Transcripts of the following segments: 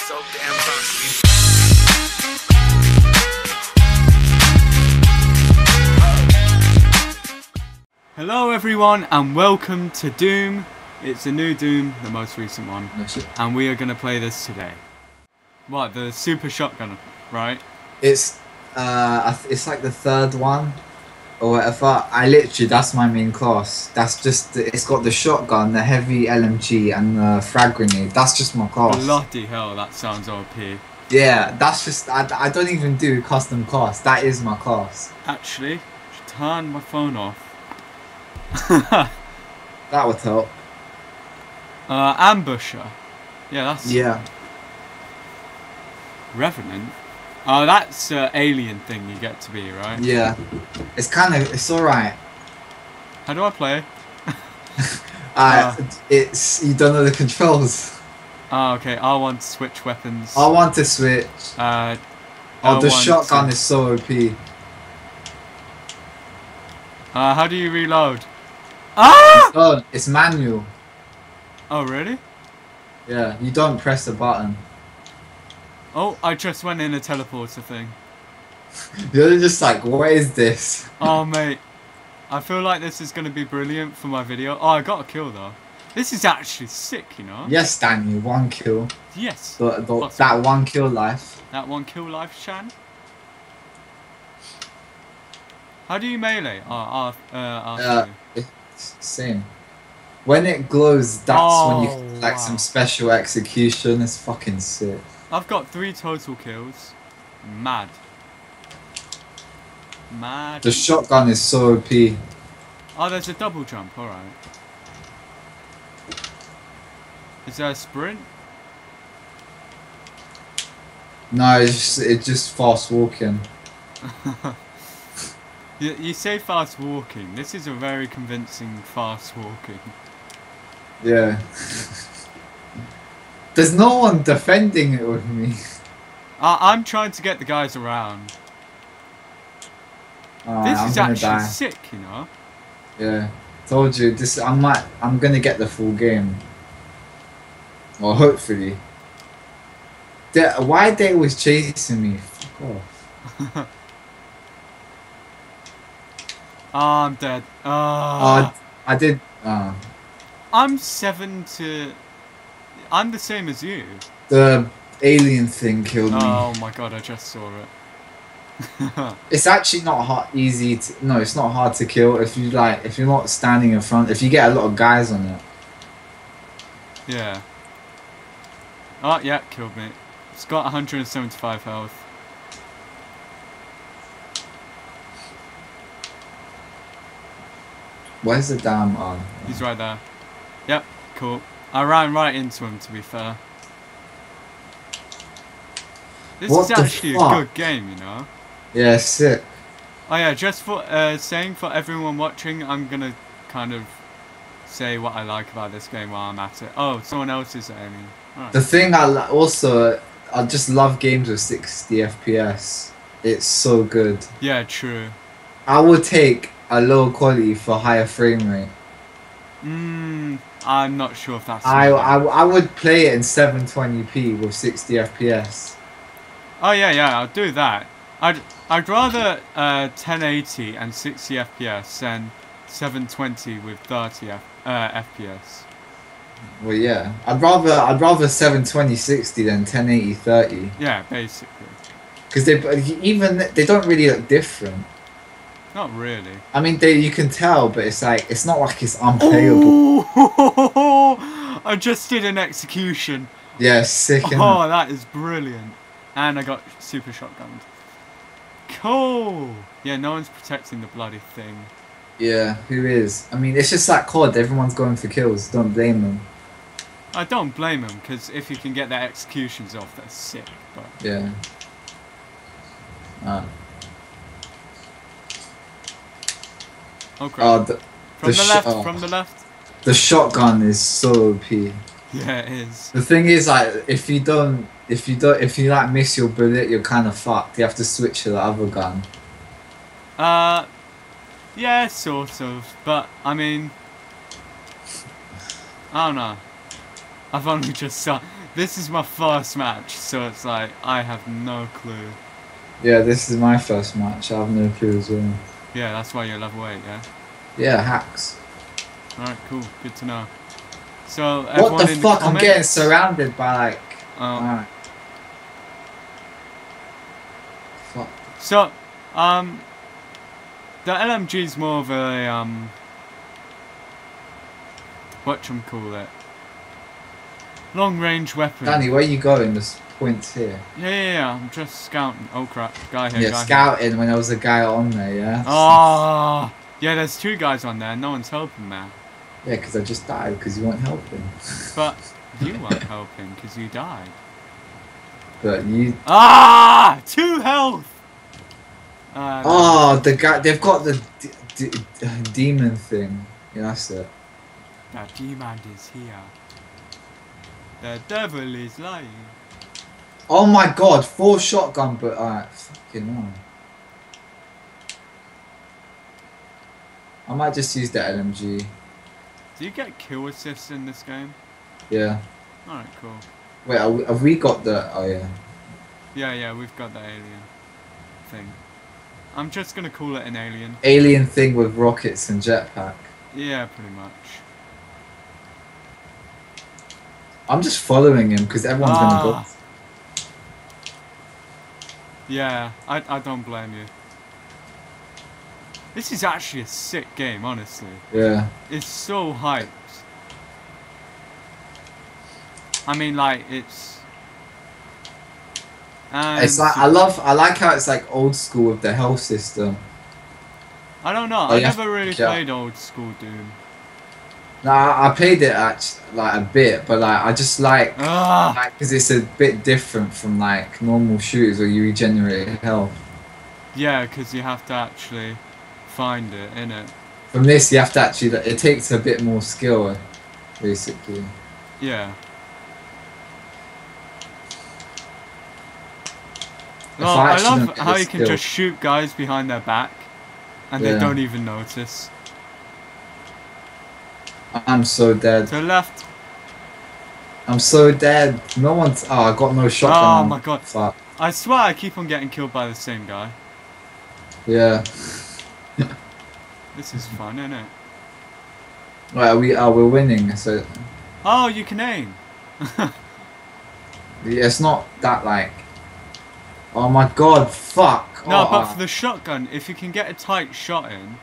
so damn thirsty. Hello everyone and welcome to Doom. It's a new Doom, the most recent one, and we are going to play this today. What, the super shotgun, right? It's like the third one or whatever. That's my main class. That's just it's got the shotgun, the heavy LMG, and the frag grenade. That's just my class. Bloody hell, that sounds OP. Yeah, that's just I don't even do custom class. That is my class. Actually, I should turn my phone off. That would help. Ambusher. Yeah, that's... Yeah. Revenant? Oh, that's alien thing you get to be, right? Yeah. It's alright. How do I play? It's you don't know the controls. Oh, okay. R1 to switch weapons. I want to switch. Oh, the shotgun is so OP. How do you reload? Ah! Oh, it's manual. Oh, really? Yeah, you don't press the button. Oh, I just went in a teleporter thing. You're just like, what is this? Oh, mate. I feel like this is going to be brilliant for my video. Oh, I got a kill, though. This is actually sick, you know? Yes, Daniel, 1 kill. Yes. That 1 kill life. That 1 kill life, Shan? How do you melee? Same. When it glows, that's when you can like wow. some special execution. It's fucking sick. I've got 3 total kills. Mad. Mad. The shotgun is so OP. Oh, there's a double jump. Alright. Is there a sprint? No, it's just fast walking. You say fast walking. This is a very convincing fast walking. Yeah. There's no one defending it with me. I'm trying to get the guys around. This is actually sick, you know? Yeah. Told you, I'm gonna get the full game. Well, hopefully. Why are they always chasing me? Fuck off. Oh, I'm dead. Oh. I did. I'm 7 to... I'm the same as you. The alien thing killed me. Oh my god, I just saw it. It's actually not easy to... No, it's not hard to kill if you're not standing in front. If you get a lot of guys on it. Yeah. Oh, yeah, killed me. It's got 175 health. Where's the damn on? He's right there. Yep, cool. I ran right into him, to be fair. This is actually a good game, you know? Yeah, sick. Oh yeah, just for saying for everyone watching, I'm gonna kind of say what I like about this game while I'm at it. Oh, someone else is aiming. Right. The thing I just love games with 60 FPS. It's so good. Yeah, true. I would take a low quality for higher frame rate. I'm not sure if that's... I would play it in 720p with 60 FPS. Oh yeah, I'll do that. I'd rather 1080 and 60 FPS than 720 with 30 FPS. Well, yeah, I'd rather 720 60 than 1080 30. Yeah, basically. Because they don't really look different. Not really. I mean, you can tell, but it's not like it's unplayable. Oh, I just did an execution. Yeah, sick. Oh, that is brilliant. And I got super shotgunned. Cool. Yeah, no one's protecting the bloody thing. Yeah, who is? I mean, it's just like COD. Everyone's going for kills. Don't blame them. I don't blame them, because if you can get their executions off, that's sick. But yeah. Oh crap. From the left. The shotgun is so OP. Yeah, it is. The thing is, like, if you like miss your bullet, you're kind of fucked. You have to switch to the other gun. Yeah, sort of. But I mean, I don't know. I've only just This is my first match, so it's like I have no clue. Yeah, this is my first match. I have no clue as well. Yeah, that's why you're level 8, yeah? Yeah, hacks. Alright, cool. Good to know. So, What the in fuck? I'm getting comments- surrounded by like. Oh. Alright. Fuck. So, the LMG is more of a, whatchamacallit? Long range weapon. Danny, where you going? There's points here. Yeah, I'm just scouting. Oh crap, guy here, Yeah, guy scouting here. when there was a guy on there, yeah? Oh, yeah, there's 2 guys on there, no one's helping, man. Yeah, because I just died because you weren't helping. But you weren't helping because you died. But you. Ah! 2 health! Oh, the guy. They've got the demon thing. Yeah, that's it. The demon is here. The devil is lying. Oh my god, 4 shotgun, but alright, fucking hell. I might just use the LMG. Do you get kill assists in this game? Yeah. Alright, cool. Wait, have we got the. Oh yeah. Yeah, we've got the alien thing. I'm just gonna call it an alien. Alien thing with rockets and jetpack. Yeah, pretty much. I'm just following him because everyone's gonna go. Yeah, I don't blame you. This is actually a sick game, honestly. Yeah. It's so hyped. I mean, like, it's... It's like, I like how it's like old school with the health system. I don't know, I never really played old school Doom. Nah, I played it like a bit, but like I just like because it's a bit different from like normal shooters where you regenerate health. Yeah, because you have to actually find it, innit? From this, you have to actually. It takes a bit more skill, basically. Yeah. Well, I love how you can just shoot guys behind their back, and they don't even notice. I'm so dead. To the left. I'm so dead. No one's. Oh, I got no shotgun. Oh my god. Fuck. I swear I keep on getting killed by the same guy. Yeah. This is fun, isn't it? Right, we're winning. So. Oh, you can aim. Yeah, it's not that like. Oh my god! Fuck. No, but for the shotgun, if you can get a tight shot in.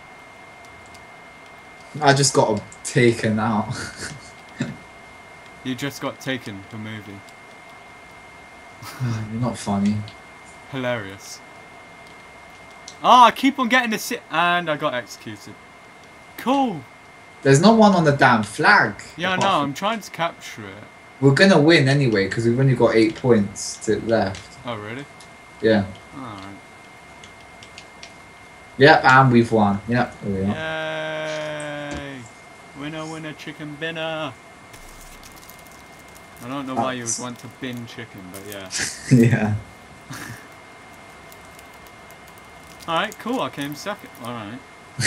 I just got taken out. You just got taken, the movie. You're not funny. Hilarious. Oh, I keep on getting the and I got executed. Cool. There's no one on the damn flag. Yeah, I know. I'm trying to capture it. We're gonna win anyway because we've only got 8 points left. Oh, really? Yeah. Alright. Yep, and we've won. Yep. There we are. Yay! Winner, winner, chicken binner. I don't know why you would want to bin chicken, but yeah. Yeah. Alright, cool. I came second. Alright.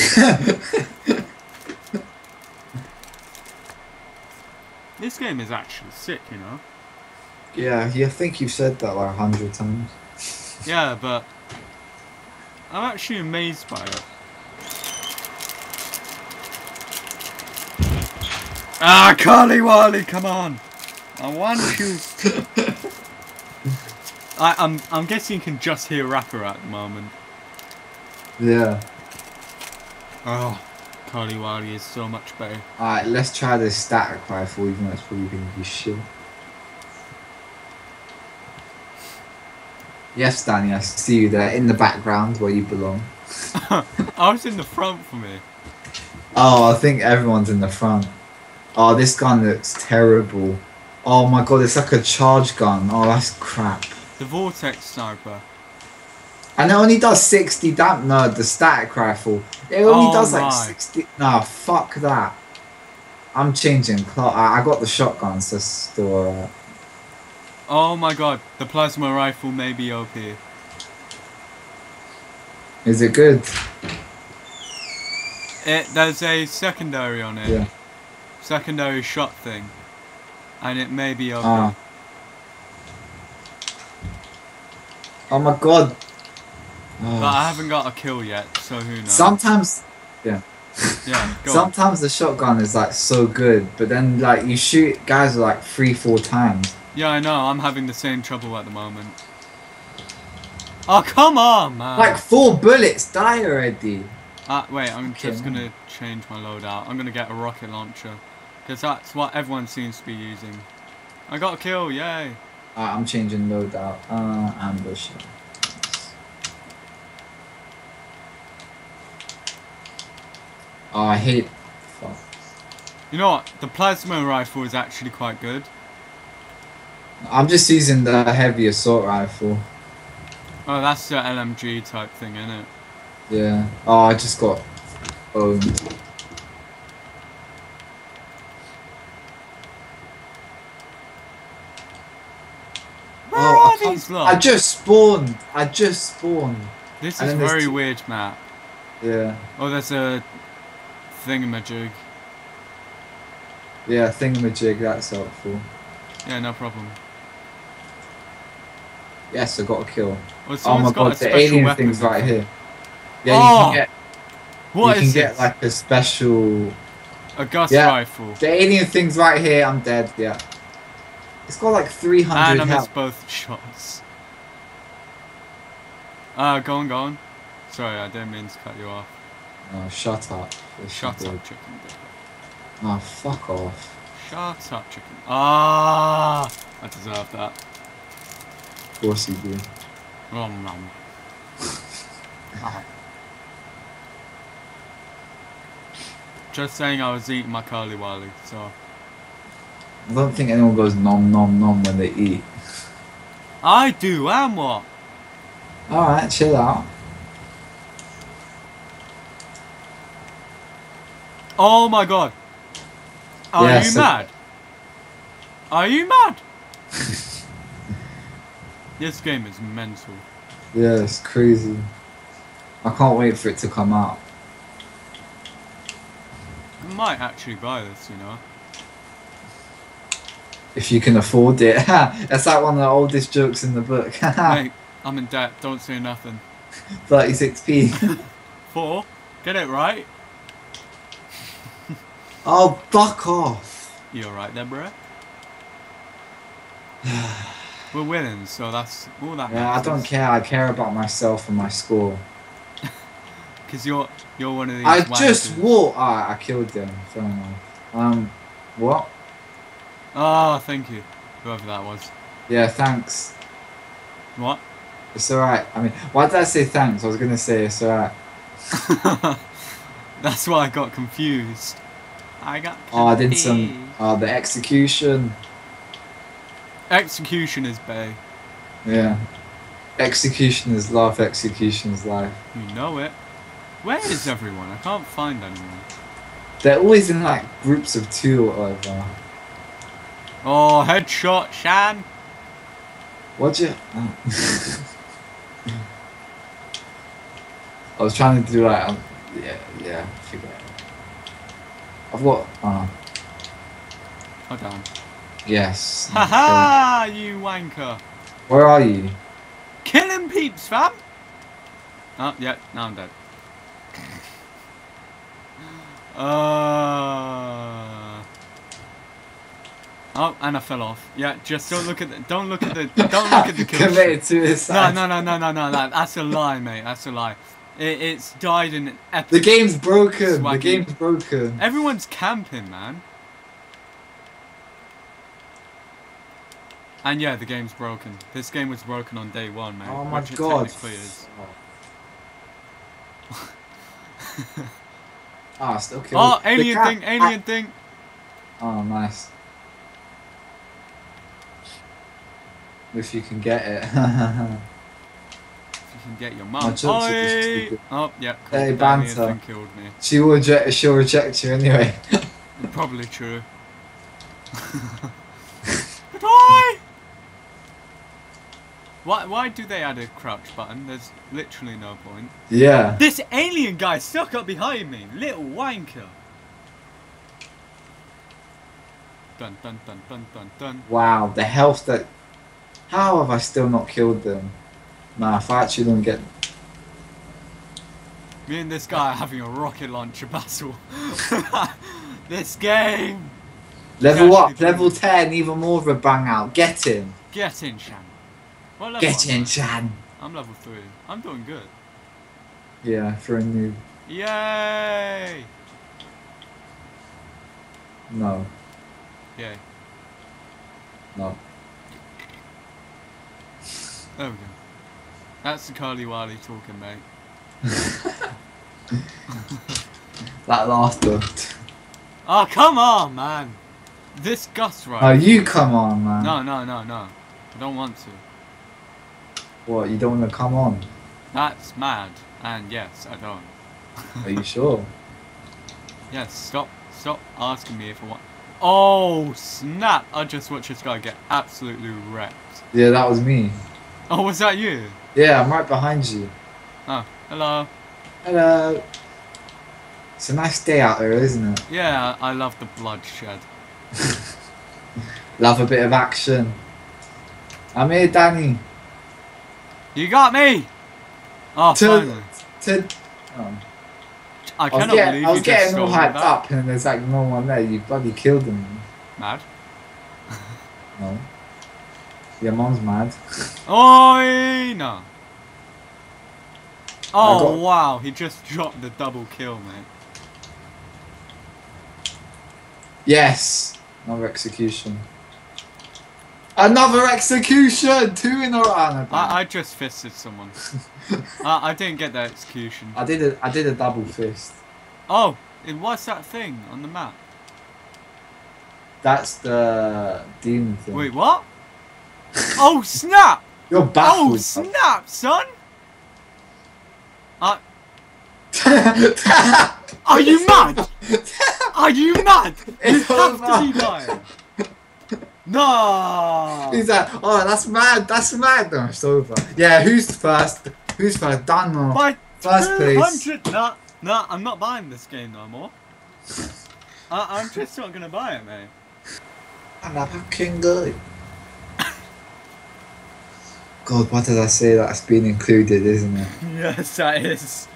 This game is actually sick, you know? Yeah, I think you've said that like 100 times. Yeah, but I'm actually amazed by it. Ah, Carly Wally, come on! I want you. I'm guessing you can just hear Rapper at the moment. Yeah. Oh, Carly Wally is so much better. Alright, let's try this static rifle, even though it's probably gonna be shit. Yes, Danny, I see you there in the background where you belong. I was in the front for me. Oh, I think everyone's in the front. Oh, this gun looks terrible. Oh my god, it's like a charge gun. Oh, that's crap. The Vortex Sniper. And it only does 60 damage. No, the static rifle. It only does like 60. Nah, fuck that. I'm changing. I got the shotgun, so it's still alright. Oh my god, the plasma rifle may be OP. Is it good? There's a secondary on it. Yeah. Secondary shot thing. And it may be OP. Oh my god. But I haven't got a kill yet, so who knows? Sometimes, yeah. Yeah, go on. Sometimes the shotgun is like so good, but then like you shoot guys like 3-4 times. Yeah, I know. I'm having the same trouble at the moment. Oh, come on, man. Like 4 bullets, die already. Wait, I'm Okay, just gonna change my loadout. I'm gonna get a rocket launcher. Because that's what everyone seems to be using. I got a kill, yay. I'm changing loadout. Ambush. Oh, I hate. Fuck. You know what? The plasma rifle is actually quite good. I'm just using the heavy assault rifle. Oh, that's the LMG type thing, isn't it? Yeah. Oh, I just got owned. Where Oh, are these lot? I just spawned. I just spawned. This And is then there's very weird map. Yeah. Oh, there's a thingamajig. Yeah, thingamajig, that's helpful. Yeah, no problem. Yes, I got a kill. Oh, Oh someone's my got god, a the special alien weapon. thing's right here. Yeah, Oh! you can get What you is can get this? like a special A Gus Yeah. rifle. The alien thing's right here, I'm dead, yeah. It's got like 300 And I health. missed both shots. Go on. Sorry, I didn't mean to cut you off. Oh, shut up. Shut up, chicken. Oh, fuck off. Shut up, chicken. Ah, I deserve that. Of course you do. Nom. Just saying I was eating my curly wally, so. I don't think anyone goes nom nom nom when they eat. I do, and what? Alright, chill out. Oh my god. Are Yeah, you so- mad? Are you mad? This game is mental. Yeah, it's crazy. I can't wait for it to come out. I might actually buy this, you know. If you can afford it. That's like one of the oldest jokes in the book. Mate, I'm in debt, don't say nothing. 36p. 4? Get it right? Oh, fuck off. You alright there, bruh? We're winning, so that's all that Yeah, I don't care. I care about myself and my score. Because you're one of these I just wankers. walked. Ah, I killed them. Fair enough. What? Oh, thank you. Whoever that was. Yeah, thanks. What? It's alright. I mean, why did I say thanks? I was gonna say it's alright. That's why I got confused. I got confused. Oh, I did some. Oh, the execution. Execution is bay. Yeah. Execution is love. Execution is life. You know it. Where is everyone? I can't find anyone. They're always in like groups of 2 or whatever. Oh, headshot, Shan. What'd you? Oh. I was trying to do like. Yeah. Forget it. I've got. Oh, damn. Yes. Haha, you wanker. Where are you? Killing peeps, fam. Oh, yeah, now I'm dead. Oh, and I fell off. Yeah, just don't look at the kill Committed suicide. No. That's a lie, mate. That's a lie. It's died in epic. The game's broken. Swaggy. The game's broken. Everyone's camping, man. And yeah, the game's broken. This game was broken on day 1, mate. Oh my which it god. technically is. Ah, still killed. Oh, The alien cat- thing, alien thing. Oh, nice. If you can get it. If you can get your My mum. jokes are just Oi! stupid. Oh, yeah. Hey, the alien banter. thing killed me. She'll reject you anyway. Probably true. But why? Why do they add a crouch button? There's literally no point. Yeah. This alien guy stuck up behind me, little wanker. Dun. Wow, the health that. How have I still not killed them? Nah, if I actually don't get... Me and this guy are having a rocket launcher battle. This game! Level up, level 10, even more of a bang out. Get in. Get in, Shan. What level Get am I? in, Shan. I'm level 3. I'm doing good. Yeah, for a noob. Yay! No, Yay. no. There we go. That's the Curly Wily talking, mate. That last one. Oh, come on, man! This Gus right. Oh, you come on, man. No, no, no, no. I don't want to. What, you don't want to come on? That's mad. And yes, I don't. Are you sure? Yes, stop asking me if I want. Oh, snap! I just watched this guy get absolutely wrecked. Yeah, that was me. Oh, was that you? Yeah, I'm right behind you. Oh, hello. Hello. It's a nice day out there, isn't it? Yeah, I love the bloodshed. Love a bit of action. I'm here, Danny. You got me! Oh, finally. Oh. I cannot believe I was you just getting all stole hyped that. up and there's like no one there. You bloody killed him. Mad? No. Your mom's mad. Oi, no. Oh, got- wow, he just dropped the double kill, mate. Yes. Another execution. Another execution! 2 in a row. I just fisted someone. I didn't get the execution. I did a double fist. Oh, what's that thing on the map? That's the demon thing. Wait, what? Oh, snap! You're baffled. Oh, snap, son! Are you mad? Are you mad? You have to be lying. No! He's like, oh, that's mad. That's mad. No, it's over. Yeah, who's first? Who's first? Dan or By first place? 200! No, I'm not buying this game no more. I'm just not gonna buy it, mate. I'm not fucking good. God, what did I say? That's been included, isn't it? Yes, that is.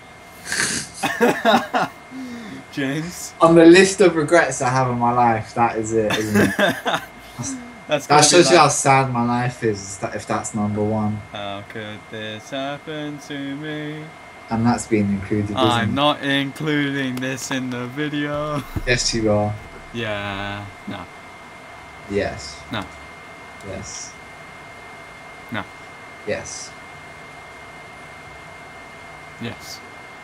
James. On the list of regrets I have in my life, that is it, isn't it? That shows you how sad my life is, if that's number 1. How could this happen to me? And that's been included, isn't I'm it? not including this in the video. Yes, you are. Yeah. No. Yes. No. Yes. No. Yes. Yes.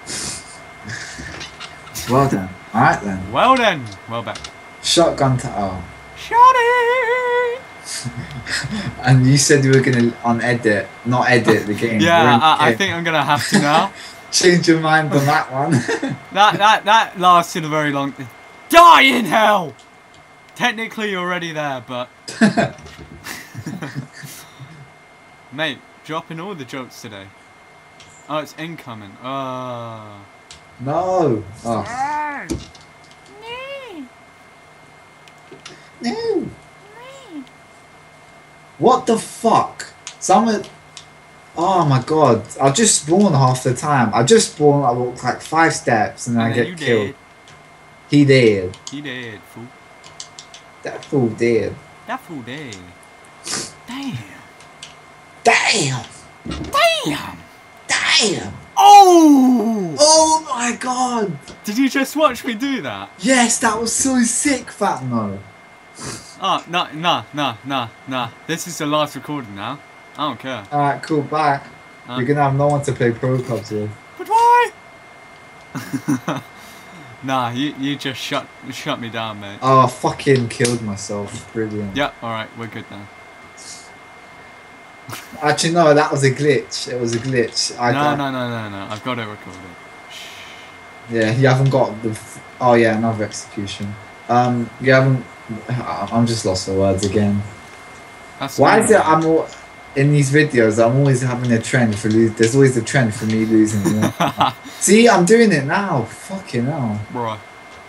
Well done. Alright then. Well then. Well back. Shotgun to... Oh. Shotty! And you said you were going to not edit the game. Yeah, I think I'm gonna have to now. Change your mind on that one. that lasted a very long. Die in hell! Technically, you're already there, but mate, dropping all the jokes today. Oh, it's incoming. No. Oh. No. What the fuck? Someone... Oh my god. I just spawn half the time. I just spawn, I walk like 5 steps and then I get killed. Dead. He did. He did, fool. That fool did. That fool did. Damn. Damn. Damn. Damn. Oh! Oh my god. Did you just watch me do that? Yes, that was so sick, Fatmo. Oh, nah. This is the last recording now. I don't care. Alright, cool, bye. You're gonna have no one to play pro clubs with. But why? Nah, you just shut me down, mate. Oh, I fucking killed myself. Brilliant. Yep, alright, we're good now. Actually, no, that was a glitch. It was a glitch. No. I've got it recorded. Yeah, you haven't got the... Oh yeah, another execution. You haven't... I'm just lost for words again. That's Why is it in these videos, I'm always having a trend for losing... There's always a trend for me losing. You know? See, I'm doing it now. Fucking hell. Bruh.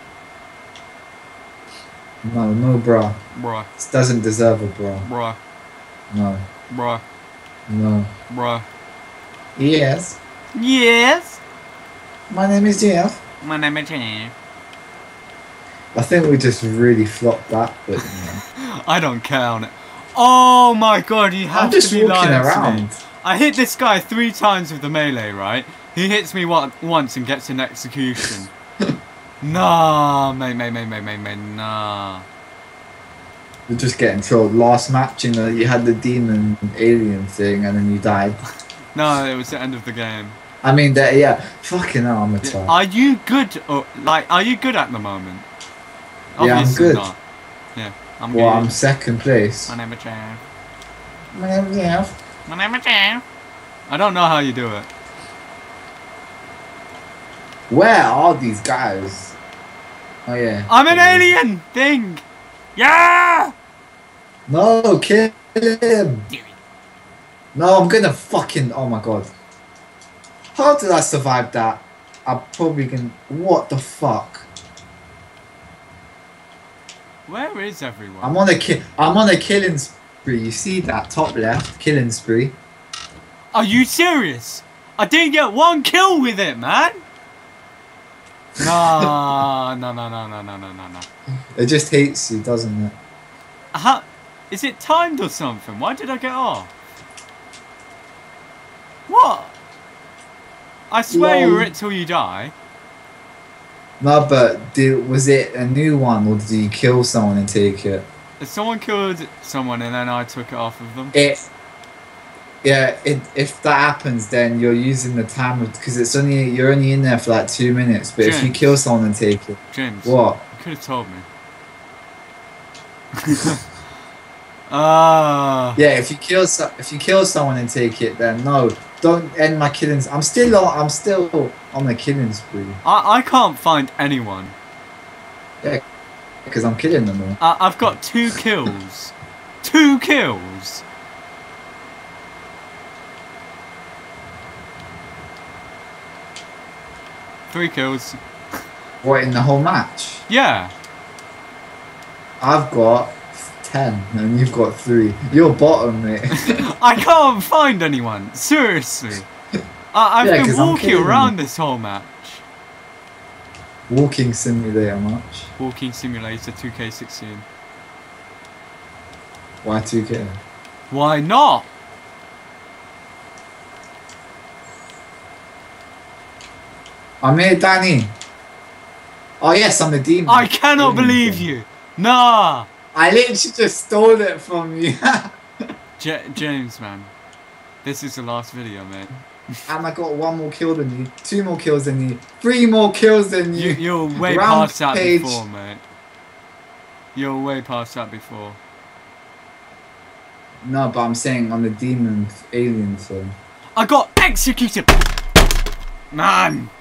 No, bruh. Bruh. This doesn't deserve a bruh. Bruh. No. Bruh. No. Bruh. Yes. Yes. My name is Jeff. My name is Jeff. I think we just really flopped that, but you know. I don't count it. Oh my god, you have I'm just to be walking lying to around. me. I hit this guy 3 times with the melee, right? He hits me once and gets an execution. Nah, mate, nah. You're just getting trolled. Last match, you know, you had the demon alien thing and then you died. No, it was the end of the game. I mean, yeah, fucking hell, I'm a twat. Are you good? Or, like, are you good at the moment? Yeah, I'm good. Not. Yeah, I'm well, good. I'm second place. My name is Jeff. My name is Jeff. My name is Jeff. I don't know how you do it. Where are these guys? Oh yeah. I'm an alien thing. Yeah. No, kill him. No, I'm gonna fucking. Oh my god. How did I survive that? I'm probably gonna. What the fuck? Where is everyone? I'm on a killing spree. You see that top left killing spree? Are you serious? I didn't get 1 kill with it, man. No. It just hates you, doesn't it? How? Is it timed or something? Why did I get off? What? I swear you were it till you die. No, but was it a new one or did you kill someone and take it? If someone killed someone and then I took it off of them. If that happens, then you're using the timer because you're only in there for like 2 minutes. But James, if you kill someone and take it, James, what? You could have told me. Yeah, if you kill someone and take it, then no, don't end my killings. I'm still on the killing spree. I can't find anyone. Yeah, because I'm killing them all. I've got 2 kills. 2 kills. Three kills. What, in the whole match? Yeah. I've got 10 and you've got 3. You're bottom, mate. I can't find anyone. Seriously. I've been walking around this whole match. Walking Simulator match. Walking Simulator 2K16. Why 2K? Why not? I'm here, Danny. Oh yes, I'm the demon. I cannot believe you. Nah. I literally just stole it from you. James, man. This is the last video, mate. And I got 1 more kill than you, 2 more kills than you, 3 more kills than you. You're way past that before, mate. You're way past that before. No, but I'm saying on the demon alien thing. I got executed! Man!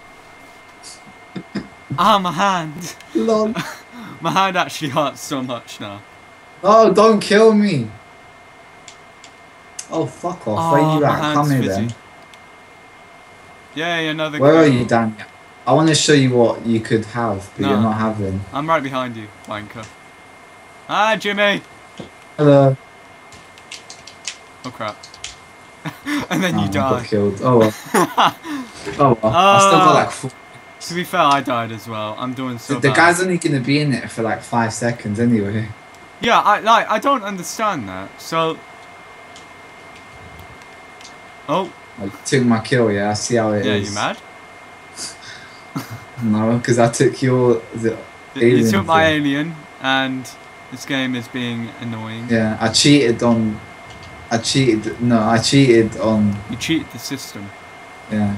My hand. Lol. My hand actually hurts so much now. No, don't kill me. Oh, fuck off. Where are you at? Come here then. Yeah, another Where are you, Dan? I want to show you what you could have, but you're not having. I'm right behind you, wanker. Hi, Jimmy! Hello. Oh, crap. And then you died. Got killed. Oh, well. Oh, well. I still got like 4. To be fair, I died as well. I'm doing so bad. The guy's only going to be in it for like 5 seconds anyway. Yeah, I don't understand that. So... Oh. I took my kill, yeah. I see how it is. Yeah, you mad? No, because I took your... You took my alien, and this game is being annoying. Yeah, I cheated on... I cheated on... You cheated the system. Yeah.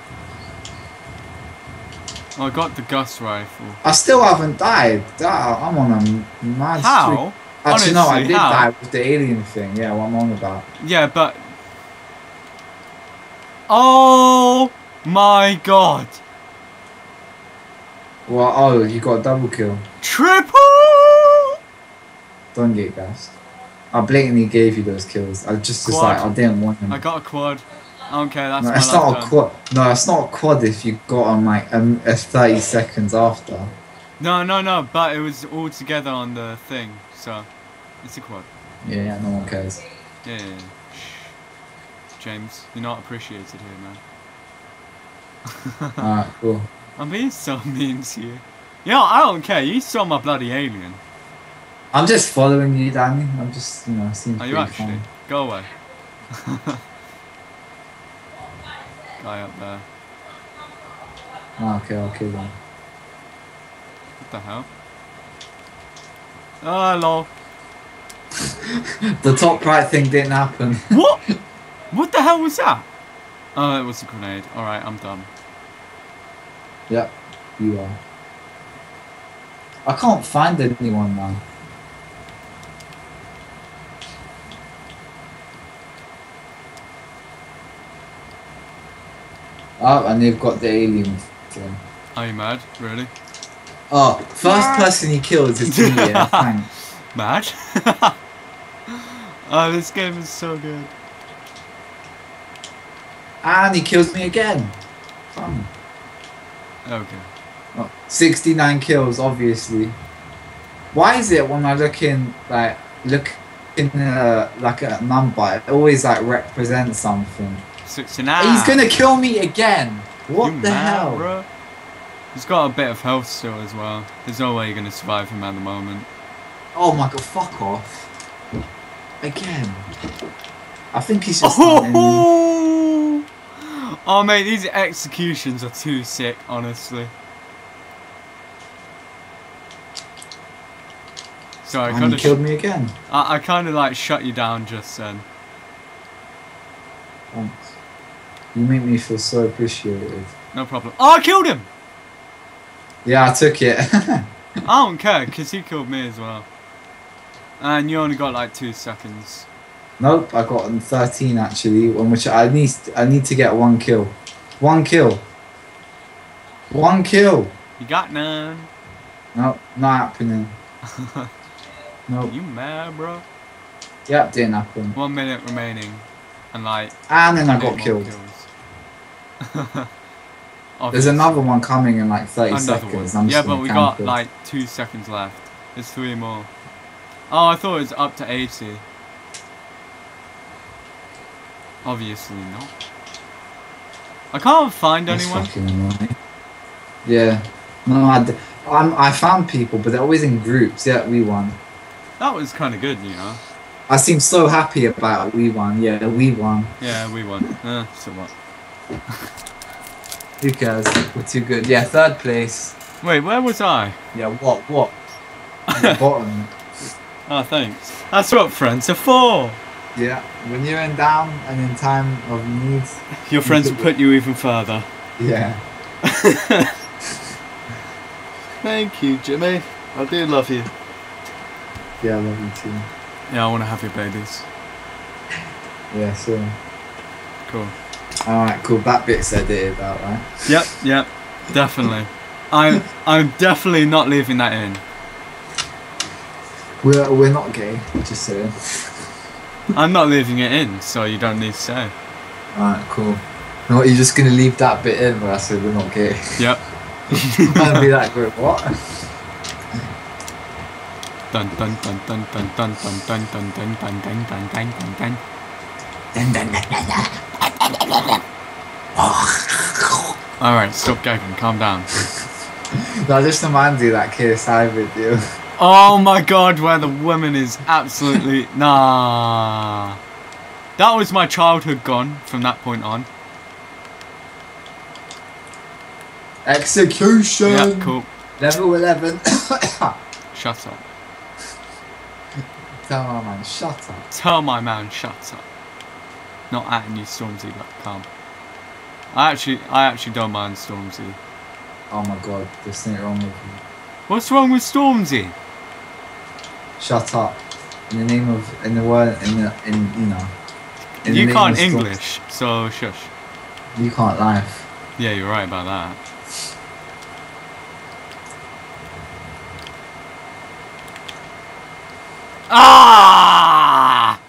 Oh, I got the Gus rifle. I still haven't died. I'm on a mad How? streak. Actually, no, I Honestly, did how? die with the alien thing. Yeah, what I'm on about. Yeah, but... Oh my god. Well, oh, you got a double kill. Triple! Don't get gassed. I blatantly gave you those kills. I just like, I didn't want them. I got a quad. I don't care, that's No, my it's not a quad. No, it's not a quad if you got on like 30 seconds after. No, but it was all together on the thing, so it's a quad. Yeah, no one cares. Yeah. James. You're not appreciated here, man. Alright, cool. I'm being so mean to you. Yeah, I don't care. You saw my bloody alien. I'm just following you, Danny. I'm just, you know, seems Are you pretty actually? fun. Go away. Guy up there. Oh, okay, I'll kill him. What the hell? Oh, lol. The top right thing didn't happen. What? What the hell was that? Oh, it was a grenade. Alright, I'm done. Yep, you are. I can't find anyone now. Oh, and they've got the alien thing. Are you mad? Really? Oh, first person he kills is me, yeah, thanks. Mad? Oh, this game is so good. And he kills me again. Fun. Okay. Oh, 69 kills, obviously. Why is it when I look in, like a number, it always like represents something? 69. He's gonna kill me again. What You the mad, hell? bro? He's got a bit of health still as well. There's no way you're gonna survive him at the moment. Oh my god, fuck off. Again. I think he's just Oh, oh mate, these executions are too sick, honestly. Sorry, and he killed me again. I kind of like shut you down just then. Thanks. You make me feel so appreciated. No problem. Oh, I killed him! Yeah, I took it. I don't care, because he killed me as well. And you only got like 2 seconds. Nope, I got 13 actually, on which I need to get 1 kill. 1 kill. 1 kill. You got none. Nope, not happening. Nope. You mad, bro? Yep, didn't happen. 1 minute remaining. And like... And then I 8 got more killed. kills. There's another one coming in like 30 Another seconds. one. I'm Yeah, just but gonna we camp got it. like 2 seconds left. There's 3 more. Oh, I thought it was up to 80. Obviously not. I can't find That's anyone. fucking annoying. Yeah. No, I found people, but they're always in groups. Yeah, we won. That was kind of good, you know. I seem so happy about we won. Yeah, we won. Yeah, we won. So what? Who cares? We're too good. Yeah, 3rd place. Wait, where was I? Yeah, what? At the bottom. Oh, thanks. That's what friends are for. Yeah, when you're in down and in time of need. Your friends will put you even further. Yeah. Thank you, Jimmy. I do love you. Yeah, I love you too. Yeah, I want to have your babies. Yeah, so. Cool. Alright, cool. That bit's edited out, right? Yep, definitely. I'm definitely not leaving that in. We're not gay, just saying. I'm not leaving it in, so you don't need to say. Alright, cool. You know what, you're just gonna leave that bit in where I said we're not gay. Yep. I'd be like, wait, what? Dun dun dun dun dun dun dun dun dun dun dun dun dun dun dun dun. Alright, stop gagging, calm down. That just reminds you of that KSI video. Oh my god, where the woman is absolutely... Nah. That was my childhood gone from that point on. Execution! Yeah, cool. Level 11. Shut up. Tell my man, shut up. Tell my man, shut up. Not at you, Stormzy, but calm. I actually don't mind Stormzy. Oh my god, there's something wrong with you. What's wrong with Stormzy? Shut up. In the name of, in the word, in you know. In the You name can't of Storm- English, so shush. You can't laugh. Yeah, you're right about that. Ah!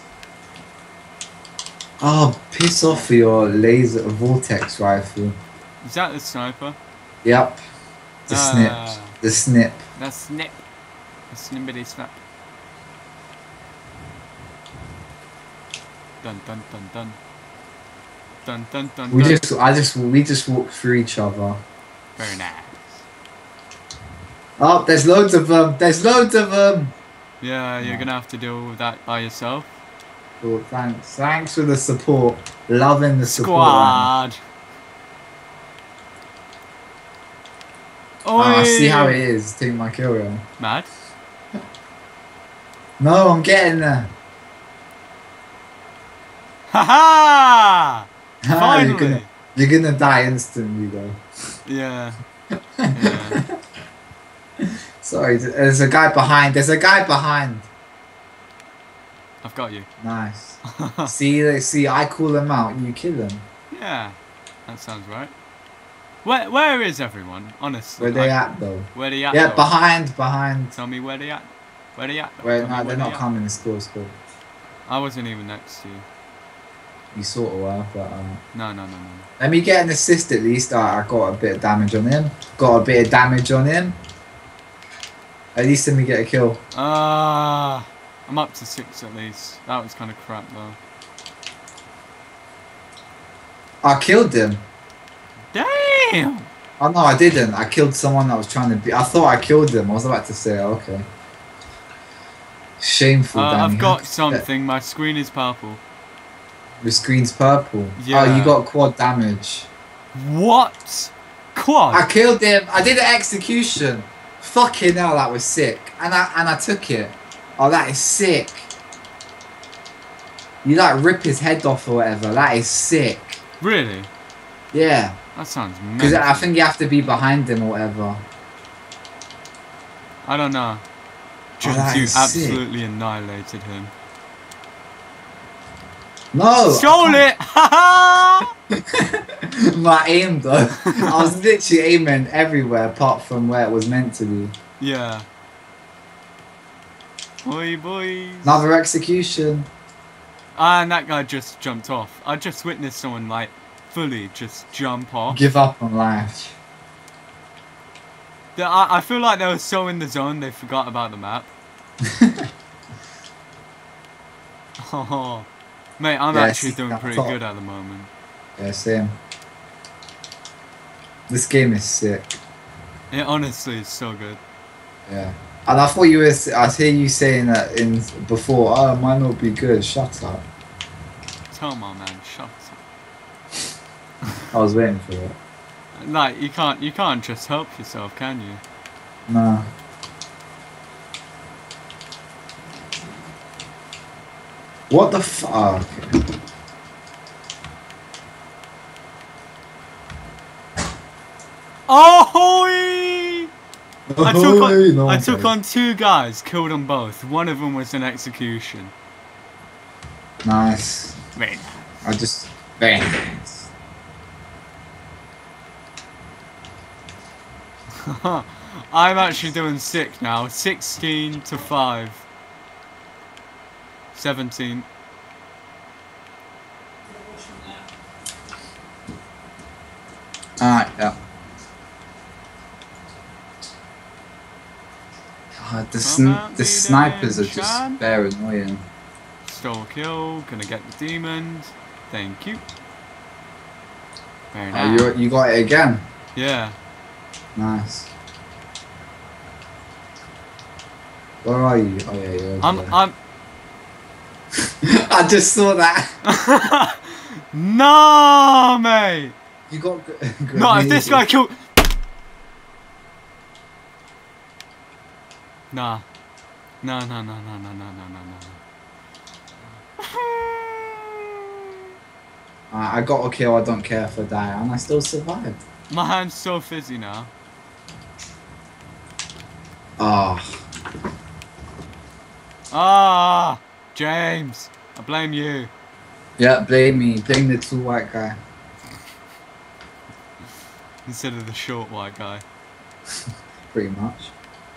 Oh, piss off for your laser vortex rifle. Is that the sniper? Yep. The snip. The snip. The snip. The snippity snap. Dun dun dun dun. Dun dun dun We dun. we just walked through each other. Very nice. Oh, there's loads of them. There's loads of them. Yeah, you're gonna have to deal with that by yourself. Cool, thanks. Thanks for the support. Loving the support. Squad. I see how Oi. it is. Take my kill reel. Mad. No, I'm getting there. Haha! Finally. you're gonna die instantly though. Yeah. Yeah. Sorry, there's a guy behind. There's a guy behind. I've got you. Nice. see, I call him out. You kill him. Yeah. That sounds right. Where is everyone? Honestly. Where they at though? Where they at? Yeah, though? behind. Tell me where they at. Where they at? Wait, Tell me no, where they're they not at. coming. School. I wasn't even next to you. You sort of were, but No. let me get an assist at least. I got a bit of damage on him. Got a bit of damage on him. At least let me get a kill. I'm up to 6 at least. That was kind of crap though. I killed him. Damn! Oh no, I didn't. I killed someone that was trying to be. I thought I killed him. I was about to say, okay. Shameful, Danny. I've got something. My screen is purple. Your screen's purple. Yeah. Oh, you got quad damage. What? Quad? I killed him. I did an execution. Fucking hell, that was sick. And I took it. Oh, that is sick. You like rip his head off or whatever. That is sick. Really? Yeah. That sounds Because mental. I think you have to be behind him or whatever. I don't know. Oh, that You is sick. absolutely annihilated him. No. Stole it! Ha My aim though. I was literally aiming everywhere apart from where it was meant to be. Yeah. Oi, boys. Another execution. And that guy just jumped off. I just witnessed someone like fully just jump off. Give up on life. I feel like they were so in the zone they forgot about the map. Oh, mate, I'm Yeah, actually see, doing that's pretty top. good at the moment. Yeah, same. This game is sick. It honestly is so good. Yeah. And I thought you were. I hear you saying that in before. Oh, it might not be good. Shut up. Tell my man, shut up. I was waiting for it. Like you can't just help yourself, can you? Nah. What the fuck? Okay. Oh! I took Okay. on 2 guys, killed them both. One of them was an execution. Nice. Very I just. Very nice. nice. I'm actually doing sick now. 16 to 5. 17. Alright, yeah. God, the snipers are just very annoying. Stole a kill, gonna get the demon. Thank you. Very Oh, nice. you got it again. Yeah. Nice. Where are you? Oh yeah, you're over there. I'm I just saw that. No, mate. You got. No, if this guy killed. Nah. No. I got a kill. I don't care if I die, and I still survived. My hand's so fizzy now. Ah, Ah, James, I blame you. yeah. Blame me. Blame the tall white guy. Instead of the short white guy. Pretty much.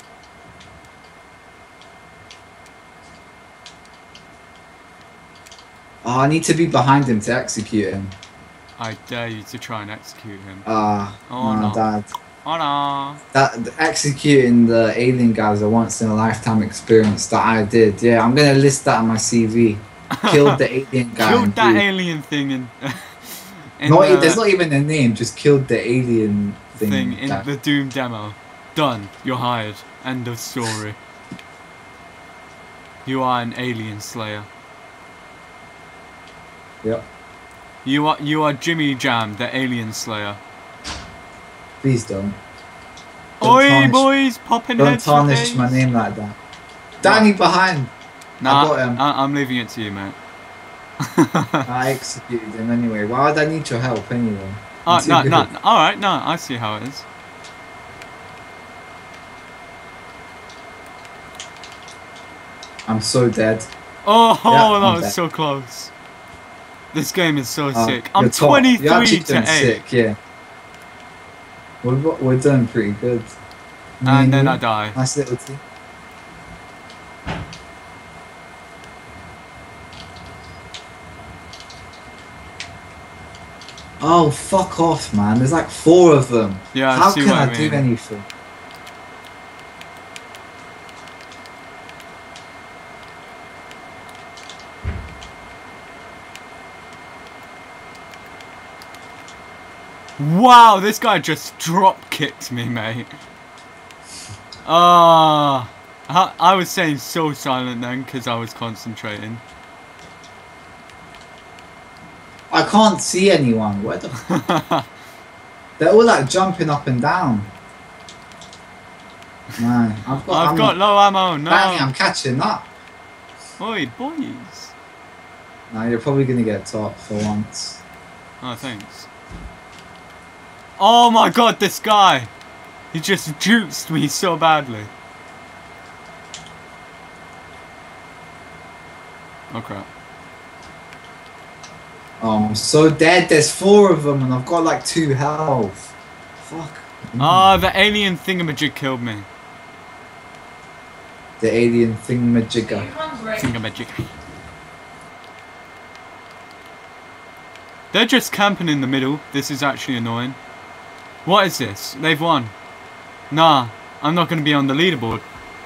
Oh, I need to be behind him to execute him. I dare you to try and execute him. Ah, Oh, no, no. Dad. Oh no. Executing the alien guys a once in a lifetime experience that I did. Yeah, I'm gonna list that on my CV. Killed the alien guy. Killed and that blew- alien thing and There's not even a name. Just killed the alien thing in the Doom demo. Done. You're hired. End of story. You are an alien slayer. Yep. You are Jimmy Jam, the alien slayer. Please don't. Oi, boys, popping heads. Don't tarnish my name like that. Danny behind. Nah, I got him. I'm leaving it to you, mate. I executed him anyway. Why would I need your help anyway? No. Alright, no, I see how it is. I'm so dead. Oh, Yeah, that was dead. so close. This game is so sick. I'm 23 to 8. Sick, yeah. We're doing pretty good. And then I die. Nice little team. Oh, fuck off, man. There's like 4 of them. Yeah, How I see can what I I mean. do anything? Wow, this guy just drop kicked me, mate. I was saying so silent then because I was concentrating. I can't see anyone. Where the They're all like jumping up and down. Man, I've got low ammo, no. Danny, I'm catching up. Oi, boys. No, you're probably gonna get top for once. Oh, thanks. Oh my god, this guy! He just juiced me so badly. Oh crap. Oh, I'm so dead. There's 4 of them and I've got like 2 health. Fuck. Ah, the alien thingamajig killed me. The alien thingamajigger. Thingamajig. They're just camping in the middle. This is actually annoying. What is this? They've won. Nah, I'm not going to be on the leaderboard.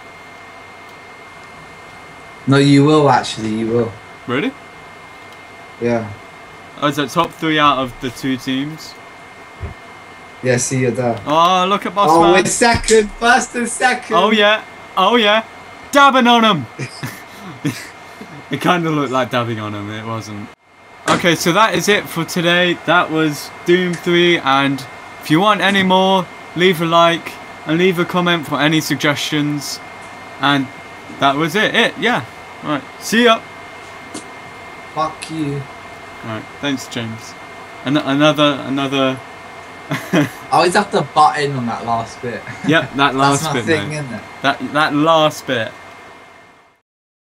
No, you will actually. You will. Really? Yeah. Oh, is it top 3 out of the 2 teams? Yeah, see you there. Oh, look at Boss Oh, Man. we're second. First and second. Oh, yeah. Oh, yeah. Dabbing on him. It kind of looked like dabbing on him. It wasn't. Okay, so that is it for today. That was Doom 3. And if you want any more, leave a like and leave a comment for any suggestions. And that was it. Yeah. Right. See ya. Fuck you. Alright, thanks, James. Another. I always have to butt in on that last bit. Yep, that last That's my bit, thing, mate. isn't it? That last bit.